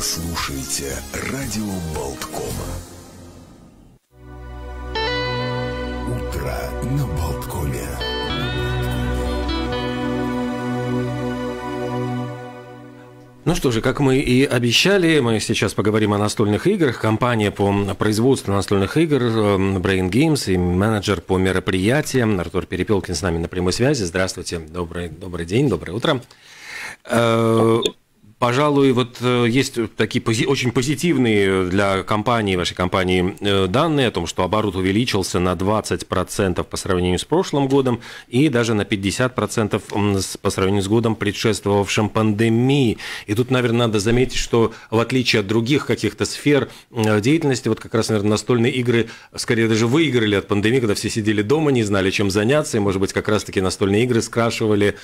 слушаете радио Болткома. Утро на Болткоме. Ну что же, как мы и обещали, мы сейчас поговорим о настольных играх. Компания по производству настольных игр Brain Games и менеджер по мероприятиям Артур Перепелкин с нами на прямой связи. Здравствуйте, добрый день, доброе утро. Пожалуй, вот есть такие очень позитивные для компании, вашей компании, данные о том, что оборот увеличился на 20% по сравнению с прошлым годом и даже на 50% по сравнению с годом, предшествовавшим пандемии. И тут, наверное, надо заметить, что в отличие от других каких-то сфер деятельности, вот как раз, наверное, настольные игры скорее даже выиграли от пандемии, когда все сидели дома, не знали, чем заняться, и, может быть, как раз-таки настольные игры скрашивали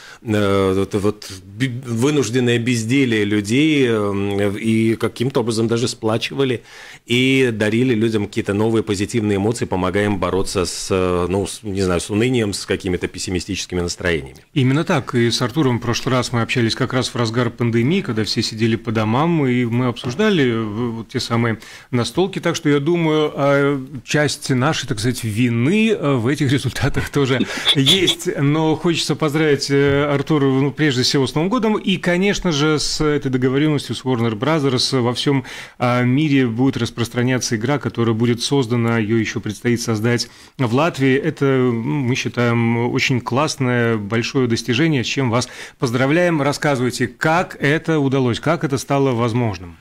вынужденное безделие людей и каким-то образом даже сплачивали и дарили людям какие-то новые позитивные эмоции, помогая им бороться с унынием, с какими-то пессимистическими настроениями. Именно так. И с Артуром в прошлый раз мы общались как раз в разгар пандемии, когда все сидели по домам, и мы обсуждали вот те самые настолки. Так что я думаю, часть нашей, так сказать, вины в этих результатах тоже есть. Но хочется поздравить Артура, прежде всего, с Новым годом. И, конечно же, с этой договоренностью с Warner Brothers во всем мире будет распространяться игра, которая будет создана, ее еще предстоит создать в Латвии. Это, мы считаем, очень классное, большое достижение, с чем вас поздравляем. Рассказывайте, как это удалось, как это стало возможным?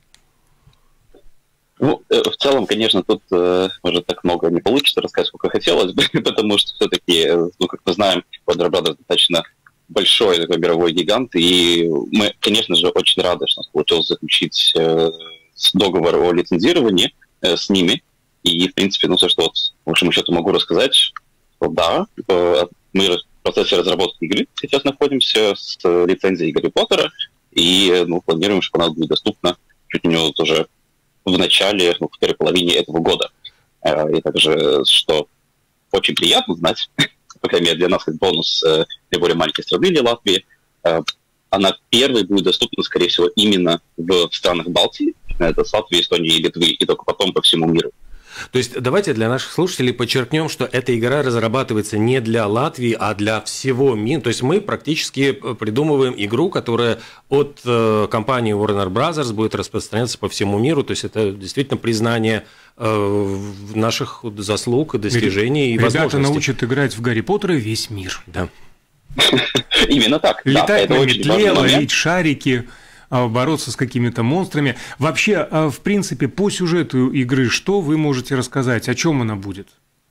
Ну, в целом, конечно, тут, может, так много не получится рассказать, сколько хотелось бы, потому что все-таки, как мы знаем, Warner Brothers достаточно большой такой мировой гигант, и мы, конечно же, очень рады, что у нас получилось заключить договор о лицензировании с ними. И, в принципе, все, что по большому счету могу рассказать, что да, мы в процессе разработки игры сейчас находимся с лицензией Гарри Поттера, и планируем, что она будет доступна чуть ли не уже в начале, в первой половине этого года. И также, что очень приятно знать, по крайней мере, для нас как бонус наиболее маленькой страны, для Латвии, она первой будет доступна, скорее всего, именно в странах Балтии, это с Латвии, Эстонии и Литвы, и только потом по всему миру. То есть давайте для наших слушателей подчеркнем, что эта игра разрабатывается не для Латвии, а для всего мира. То есть мы практически придумываем игру, которая от компании Warner Brothers будет распространяться по всему миру. То есть это действительно признание наших заслуг, достижений и возможностей. Ребята научат играть в Гарри Поттера весь мир. Да. Именно так. Летать на метле, ловить шарики, бороться с какими-то монстрами. Вообще, в принципе, по сюжету игры, что вы можете рассказать? О чем она будет?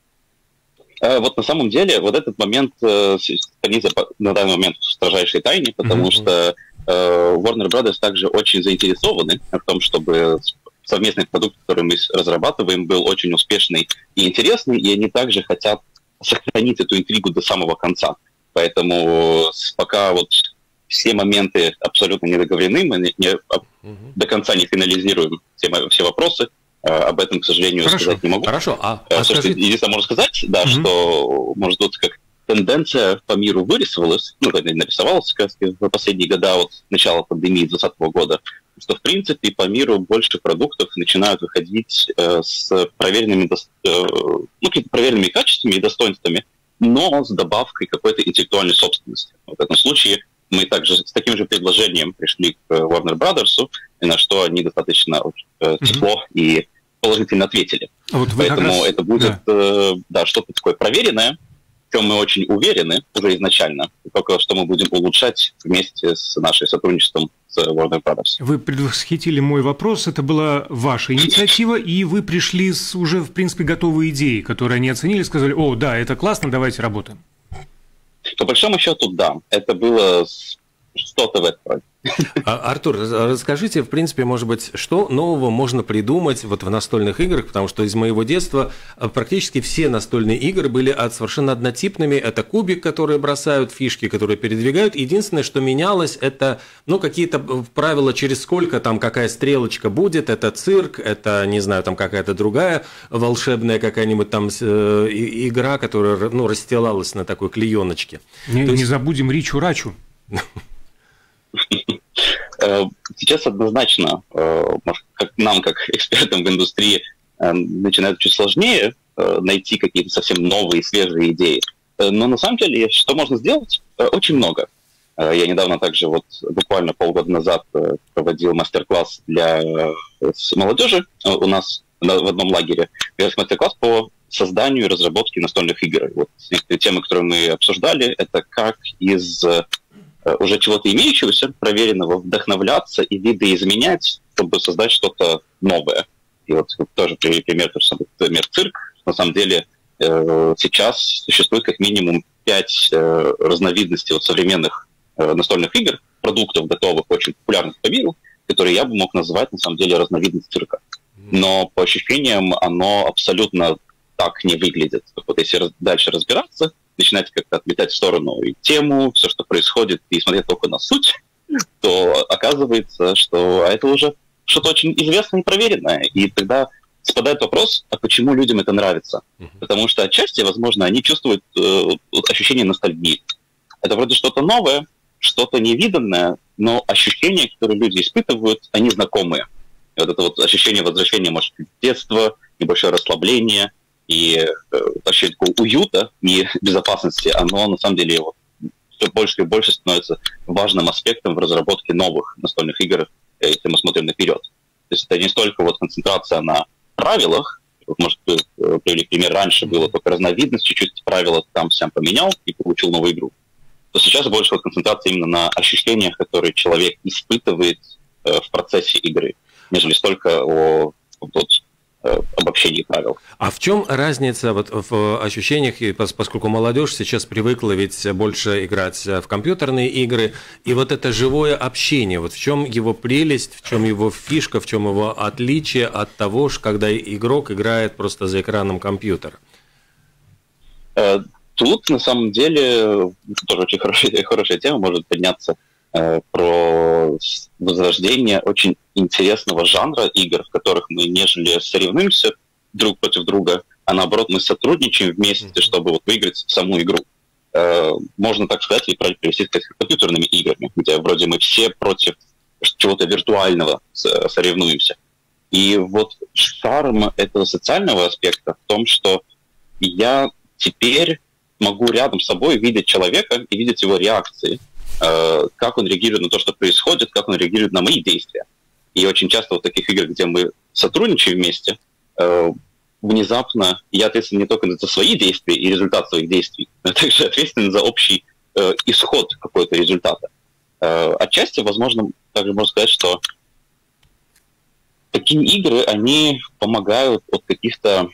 Вот на самом деле, вот этот момент хранится на данный момент в строжайшей тайне, потому что Warner Brothers также очень заинтересованы в том, чтобы совместный продукт, который мы разрабатываем, был очень успешный и интересный, и они также хотят сохранить эту интригу до самого конца. Поэтому пока вот все моменты абсолютно не договорены, мы до конца не финализируем все вопросы. Об этом, к сожалению, сказать не могу. Хорошо. Единственное, можно сказать, да, что, может быть, как тенденция по миру вырисовалась, нарисовалась как в последние года от начала пандемии 2020 года, что, в принципе, по миру больше продуктов начинают выходить с проверенными качествами и достоинствами, но с добавкой какой-то интеллектуальной собственности. В этом случае мы также с таким же предложением пришли к Warner Brothers, и на что они достаточно тепло и положительно ответили. Поэтому это будет что-то такое проверенное, в чем мы очень уверены уже изначально, только что мы будем улучшать вместе с нашим сотрудничеством с Warner Brothers. Вы предвосхитили мой вопрос, это была ваша инициатива, и вы пришли с уже, в принципе, готовой идеей, которую они оценили, сказали: о, да, это классно, давайте работаем. По большому счету, да, это было что-то в этом. Артур, расскажите, в принципе, может быть, что нового можно придумать вот в настольных играх, потому что из моего детства практически все настольные игры были совершенно однотипными. Это кубик, который бросают, фишки, которые передвигают. Единственное, что менялось, это какие-то правила, через сколько там какая стрелочка будет. Это цирк, это, не знаю, там какая-то другая волшебная какая-нибудь там игра, которая расстилалась на такой клееночке. Не забудем Ричу-Рачу. Сейчас однозначно, как нам, как экспертам в индустрии, начинает чуть сложнее найти какие-то совсем новые, свежие идеи. Но на самом деле, что можно сделать? Очень много. Я недавно также, буквально полгода назад, проводил мастер-класс для молодежи у нас в одном лагере. Мастер-класс по созданию и разработке настольных игр. Некоторые темы, которые мы обсуждали, это как из уже чего-то имеющегося, проверенного, вдохновляться и видоизменять, чтобы создать что-то новое. И тоже пример цирк. На самом деле сейчас существует как минимум 5 разновидностей современных настольных игр, продуктов готовых, очень популярных по миру, которые я бы мог назвать на самом деле разновидностью цирка. Но по ощущениям оно абсолютно так не выглядит. Если дальше разбираться, начинать как-то отметать в сторону и тему, все, что происходит, и смотреть только на суть, то оказывается, что это уже что-то очень известное и проверенное. И тогда спадает вопрос, а почему людям это нравится? Потому что отчасти, возможно, они чувствуют ощущение ностальгии. Это вроде что-то новое, что-то невиданное, но ощущения, которые люди испытывают, они знакомые. И это ощущение возвращения, может, в детство, небольшое расслабление и ощущение такого уюта и безопасности, оно на самом деле все больше и больше становится важным аспектом в разработке новых настольных игр, если мы смотрим наперед. То есть это не столько концентрация на правилах, может, привели пример, раньше было только разновидность, чуть-чуть правила там-сям поменял и получил новую игру. То сейчас больше концентрация именно на ощущениях, которые человек испытывает в процессе игры, нежели столько о обобщении правил. А в чем разница в ощущениях, поскольку молодежь сейчас привыкла ведь больше играть в компьютерные игры, и это живое общение, в чем его прелесть, в чем его фишка, в чем его отличие от того, когда игрок играет просто за экраном компьютера? Тут, на самом деле, тоже очень хорошая тема может подняться про возрождение очень интересного жанра игр, в которых мы нежели соревнуемся друг против друга, а наоборот мы сотрудничаем вместе, чтобы выиграть саму игру. Можно так сказать, или правильно привести к компьютерными играми, где вроде мы все против чего-то виртуального соревнуемся. И шарм этого социального аспекта в том, что я теперь могу рядом с собой видеть человека и видеть его реакции, как он реагирует на то, что происходит, как он реагирует на мои действия. И очень часто в таких играх, где мы сотрудничаем вместе, внезапно я ответственен не только за свои действия и результат своих действий, но также ответственен за общий исход какого-то результата. Отчасти, возможно, также можно сказать, что такие игры, они помогают от каких-то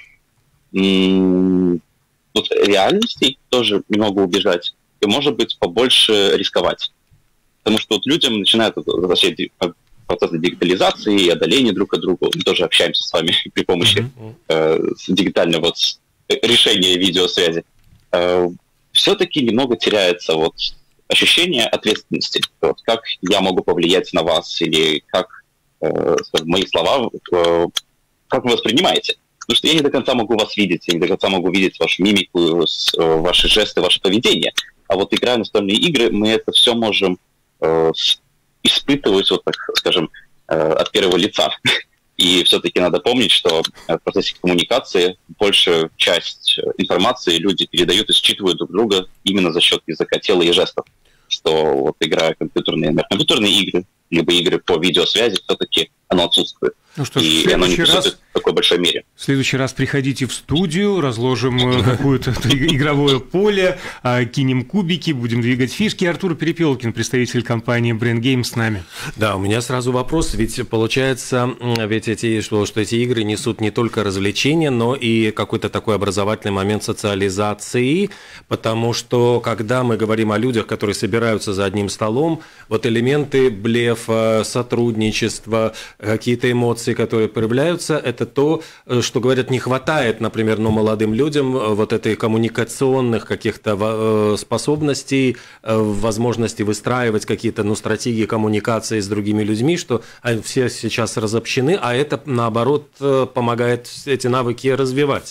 реальностей тоже немного убежать, и, может быть, побольше рисковать. Потому что людям начинают процесс дигитализации и отдаления друг от друга. Мы тоже общаемся с вами при помощи дигитального решения видеосвязи. Все-таки немного теряется ощущение ответственности. Как я могу повлиять на вас, или как мои слова, как вы воспринимаете. Потому что я не до конца могу вас видеть, я не до конца могу видеть вашу мимику, ваши жесты, ваше поведение. А играя в настольные игры, мы это все можем испытывать, так скажем, от первого лица. И все-таки надо помнить, что в процессе коммуникации большую часть информации люди передают и считывают друг друга именно за счет языка тела и жестов. Что играя в компьютерные игры, либо игры по видеосвязи, все-таки оно отсутствует. Ну что ж, и оно не присутствует в такой большой мере. В следующий раз приходите в студию, разложим какое-то игровое поле, кинем кубики, будем двигать фишки. Артур Перепелкин, представитель компании Brain Games, с нами. Да, у меня сразу вопрос, ведь получается, что эти игры несут не только развлечения, но и какой-то такой образовательный момент социализации, потому что, когда мы говорим о людях, которые собираются за одним столом, элементы блефа, сотрудничества, какие-то эмоции, которые проявляются, это то, что, говорят, не хватает, например, молодым людям этой коммуникационных каких-то способностей, возможности выстраивать какие-то стратегии коммуникации с другими людьми, что все сейчас разобщены, а это, наоборот, помогает эти навыки развивать.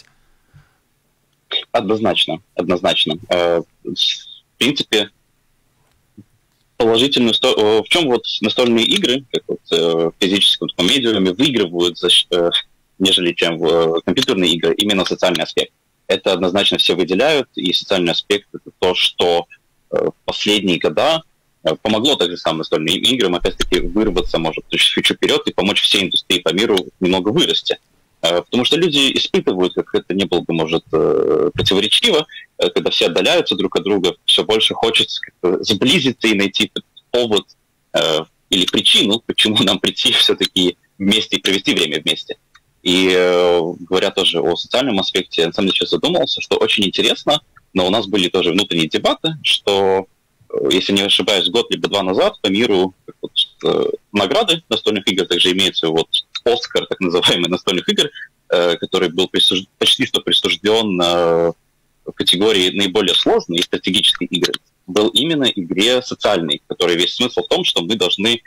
Однозначно. В принципе, положительную сторону. В чем вот настольные игры, как вот в физическом медиуме, выигрывают, нежели чем в компьютерные игры, именно социальный аспект. Это однозначно все выделяют, и социальный аспект — это то, что в последние года помогло также самым настольным играм, опять-таки, вырваться, может, чуть-чуть вперед и помочь всей индустрии по миру немного вырасти. Потому что люди испытывают, как это не было бы, может, противоречиво, когда все отдаляются друг от друга, все больше хочется как-то сблизиться и найти повод или причину, почему нам прийти все-таки вместе и провести время вместе. И говоря тоже о социальном аспекте, я на самом деле сейчас задумался, что очень интересно, но у нас были тоже внутренние дебаты, что, если не ошибаюсь, год либо два назад по миру награды настольных игр, также имеется вот Оскар, так называемый, настольных игр, который был почти что присужден в категории наиболее сложные и стратегические игры, был именно игре социальной, в которой весь смысл в том, что мы должны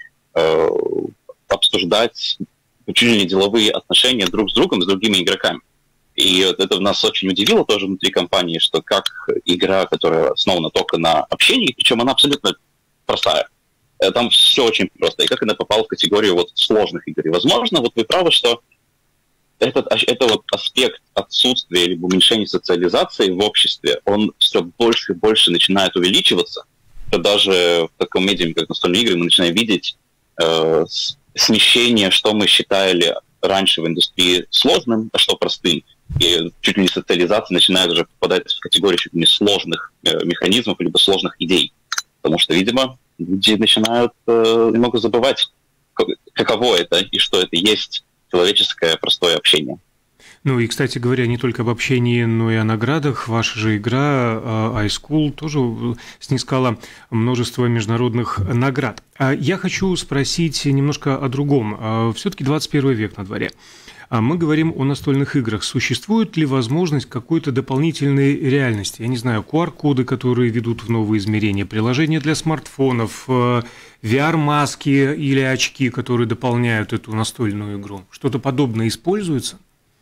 обсуждать чуть ли не деловые отношения друг с другом, с другими игроками. И это нас очень удивило тоже внутри компании, что как игра, которая основана только на общении, причем она абсолютно простая, там все очень просто, и как она попала в категорию вот сложных игр. И, возможно, вот вы правы, что это вот аспект отсутствия либо уменьшения социализации в обществе, он все больше и больше начинает увеличиваться, что даже в таком медиуме, как настольные игры, мы начинаем видеть смещение, что мы считали раньше в индустрии сложным, а что простым. И чуть ли не социализация начинает уже попадать в категорию чуть ли не сложных механизмов, либо сложных идей. Потому что, видимо, люди начинают немного забывать, каково это и что это есть человеческое простое общение. Ну и, кстати говоря, не только об общении, но и о наградах. Ваша же игра iSchool тоже снискала множество международных наград. Я хочу спросить немножко о другом. Все-таки 21 век на дворе. Мы говорим о настольных играх. Существует ли возможность какой-то дополнительной реальности? Я не знаю, QR-коды, которые ведут в новые измерения, приложения для смартфонов, VR-маски или очки, которые дополняют эту настольную игру. Что-то подобное используется?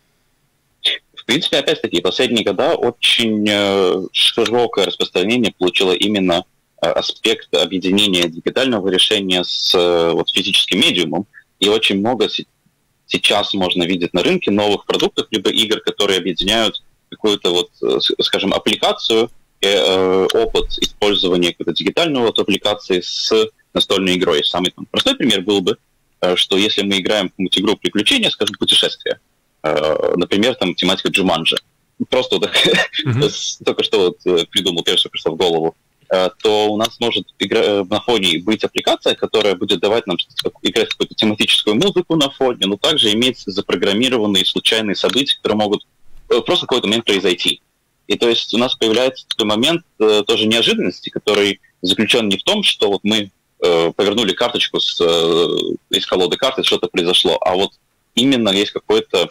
В принципе, опять-таки, в последние годы очень широкое распространение получило именно аспект объединения дигитального решения с вот, физическим медиумом. И очень много сейчас можно видеть на рынке новых продуктов, либо игр, которые объединяют какую-то, вот, скажем, аппликацию, опыт использования какой-то дигитальной вот аппликации с настольной игрой. Самый простой пример был бы, что если мы играем в какую-нибудь игру приключения, скажем, путешествия, например, там тематика Джуманджи, просто вот, только что вот придумал, первое, что пришло в голову, то у нас может на фоне быть аппликация, которая будет давать нам играть какую-то тематическую музыку на фоне, но также иметь запрограммированные случайные события, которые могут просто в какой-то момент произойти. И то есть у нас появляется такой момент тоже неожиданности, который заключен не в том, что вот мы повернули карточку из колоды карт, и что-то произошло, а вот именно есть какой-то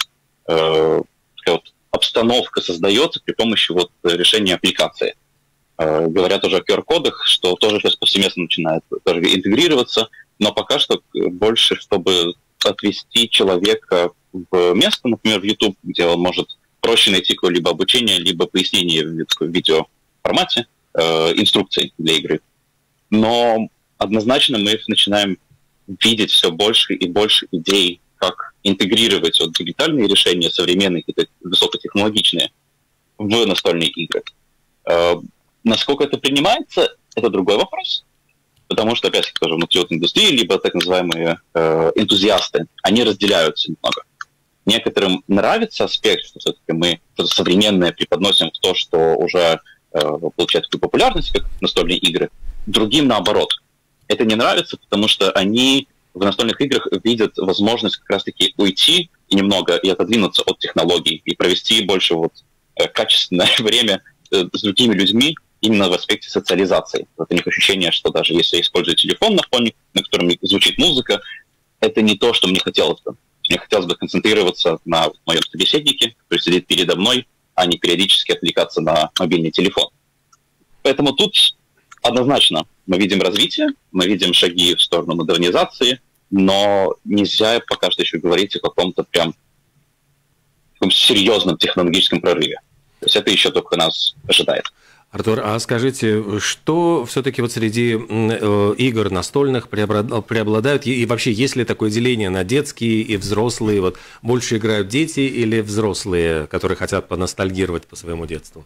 вот, обстановка создается при помощи вот решения аппликации. Говорят уже о QR-кодах, что тоже сейчас повсеместно начинает тоже интегрироваться, но пока что больше, чтобы отвести человека в место, например, в YouTube, где он может проще найти какое-либо обучение, либо пояснение в видеоформате, инструкций для игры. Но однозначно мы начинаем видеть все больше и больше идей, как интегрировать вот дигитальные решения, современные, какие-то высокотехнологичные, в настольные игры. Насколько это принимается, это другой вопрос. Потому что, опять-таки, тоже внутри вот индустрии, либо так называемые энтузиасты, они разделяются немного. Некоторым нравится аспект, что все-таки мы что-то современное преподносим в то, что уже получает такую популярность, как настольные игры. Другим наоборот. Это не нравится, потому что они в настольных играх видят возможность как раз-таки уйти и немного и отодвинуться от технологий, и провести больше вот качественное время с другими людьми, именно в аспекте социализации. Вот у них ощущение, что даже если я использую телефон на фоне, на котором звучит музыка, это не то, что мне хотелось бы. Мне хотелось бы концентрироваться на моем собеседнике, который сидит передо мной, а не периодически отвлекаться на мобильный телефон. Поэтому тут однозначно мы видим развитие, мы видим шаги в сторону модернизации, но нельзя пока что еще говорить о каком-то прям таком серьезном технологическом прорыве. То есть это еще только нас ожидает. Артур, а скажите, что все-таки вот среди игр настольных преобладают, и вообще есть ли такое деление на детские и взрослые? Вот больше играют дети или взрослые, которые хотят поностальгировать по своему детству?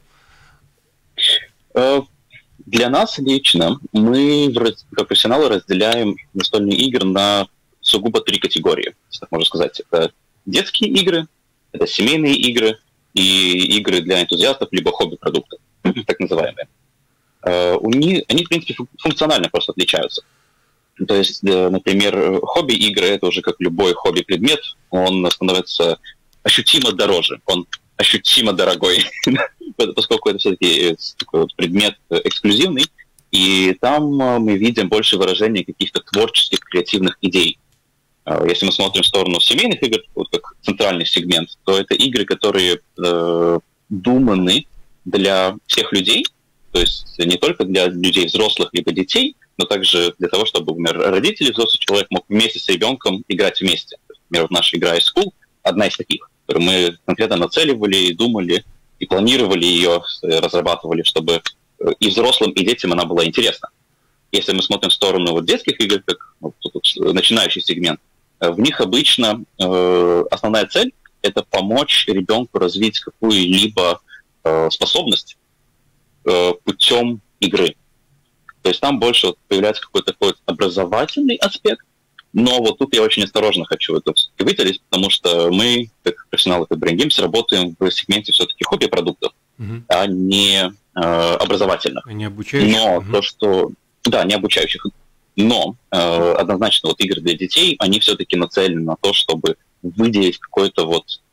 Для нас лично мы, как профессионалы, разделяем настольные игры на сугубо 3 категории, так можно сказать. Это детские игры, это семейные игры и игры для энтузиастов, либо хобби-продукты, так называемые. Они, в принципе, функционально просто отличаются. То есть, например, хобби-игры — это уже как любой хобби-предмет, он становится ощутимо дороже, он ощутимо дорогой, поскольку это все-таки такой вот предмет эксклюзивный, и там мы видим больше выражения каких-то творческих, креативных идей. Если мы смотрим в сторону семейных игр, вот как центральный сегмент, то это игры, которые думаны для всех людей, то есть не только для людей взрослых либо детей, но также для того, чтобы, например, родители, взрослый человек мог вместе с ребенком играть вместе. Например, вот наша игра iSchool — одна из таких, которую мы конкретно нацеливали и думали, и планировали ее, разрабатывали, чтобы и взрослым, и детям она была интересна. Если мы смотрим в сторону вот детских игр, как начинающий сегмент, в них обычно основная цель — это помочь ребенку развить какую-либо способность путем игры. То есть там больше появляется какой-то такой образовательный аспект, но вот тут я очень осторожно хочу это выделить, потому что мы, как профессионалы по Brain Games, работаем в сегменте все-таки хобби-продуктов, а не образовательных. Не обучающих. Но то, что... Да, не обучающих. Но однозначно вот игры для детей, они все-таки нацелены на то, чтобы выделить какой-то вот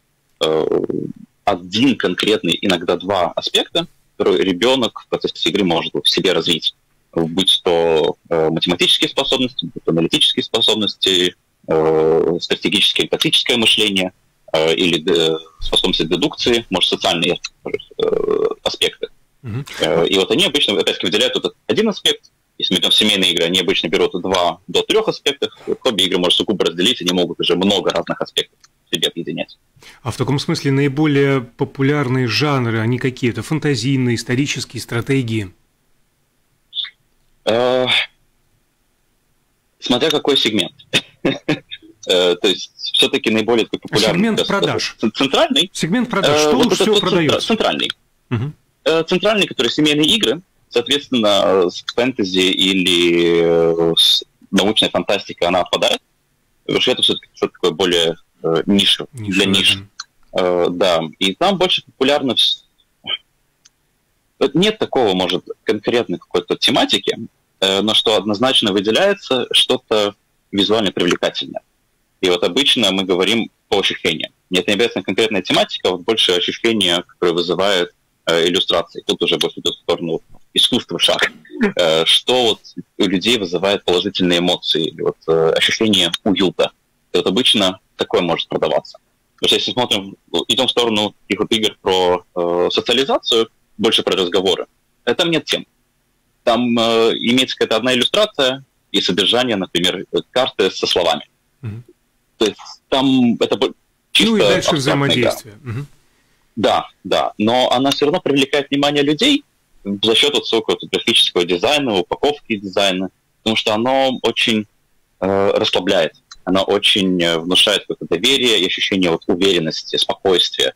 один конкретный, иногда 2 аспекта, который ребенок в процессе игры может в себе развить. Будь то математические способности, будь то аналитические способности, стратегическое и тактическое мышление, или способности дедукции, может, социальные аспекты. И вот они обычно, опять-таки, выделяют этот один аспект. Если мы идем в семейные игры, они обычно берут 2 до 3 аспектов. Хобби-игры можно сугубо разделить, они могут уже много разных аспектов в себе объединять. А в таком смысле наиболее популярные жанры, они какие-то? Фантазийные, исторические, стратегии? Смотря какой сегмент. То есть все-таки наиболее популярный... Сегмент продаж. Центральный. Сегмент продаж. Что лучше всего продается? Центральный. Центральный, который семейные игры, соответственно, с фэнтези или с научной фантастикой она отпадает. Потому что это все-таки что-то такое более нишевое, для ниш. Да. И там больше популярно... Нет такого, может, конкретной какой-то тематики, но что однозначно выделяется, что-то визуально привлекательное. И вот обычно мы говорим по ощущениям. Нет, не обязательно конкретная тематика, а вот больше ощущения, которые вызывают иллюстрации. Тут уже больше идет в сторону искусства шаг. Что вот у людей вызывает положительные эмоции, или вот ощущение уюта. И вот обычно такое может продаваться. Потому что если смотрим, идем в сторону таких вот игр про социализацию, больше про разговоры, там нет тем. Там имеется какая-то одна иллюстрация и содержание, например, карты со словами. То есть там это чисто... Ну и дальше взаимодействие. Да, да. Но она все равно привлекает внимание людей за счет вот своего графического дизайна, упаковки дизайна, потому что оно очень расслабляет. Оно очень внушает какое-то доверие и ощущение вот уверенности, спокойствия.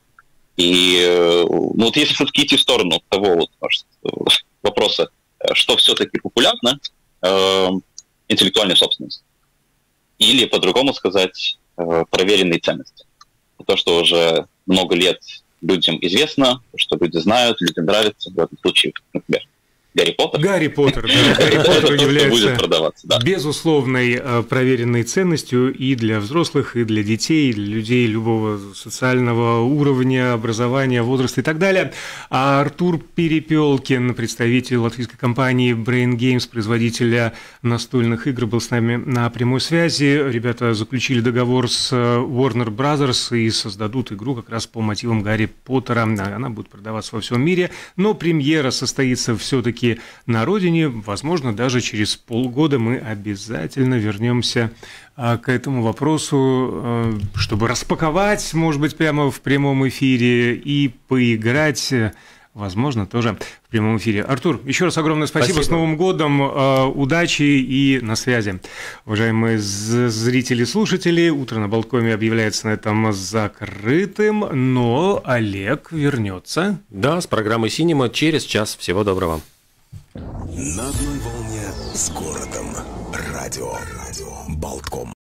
И ну, вот если все-таки идти в сторону того вот, может, вопроса, что все-таки популярно, интеллектуальная собственность. Или, по-другому сказать, проверенные ценности. То, что уже много лет людям известно, что люди знают, людям нравится, в этом случае, например, Гарри Поттер. Гарри Поттер, да. Гарри Поттер является безусловной проверенной ценностью и для взрослых, и для детей, и для людей любого социального уровня, образования, возраста и так далее. А Артур Перепелкин, представитель латвийской компании Brain Games, производителя настольных игр, был с нами на прямой связи. Ребята заключили договор с Warner Brothers и создадут игру как раз по мотивам Гарри Поттера. Она будет продаваться во всем мире, но премьера состоится все-таки на родине, возможно, даже через полгода мы обязательно вернемся к этому вопросу, чтобы распаковать, может быть, прямо в прямом эфире и поиграть возможно, тоже в прямом эфире. Артур, еще раз огромное спасибо. С Новым годом, удачи и на связи. Уважаемые зрители и слушатели, «Утро на Болткоме» объявляется на этом закрытым, но Олег вернется. Да, с программой «Синема» через час. Всего доброго. На одной волне с городом. Радио Болтком.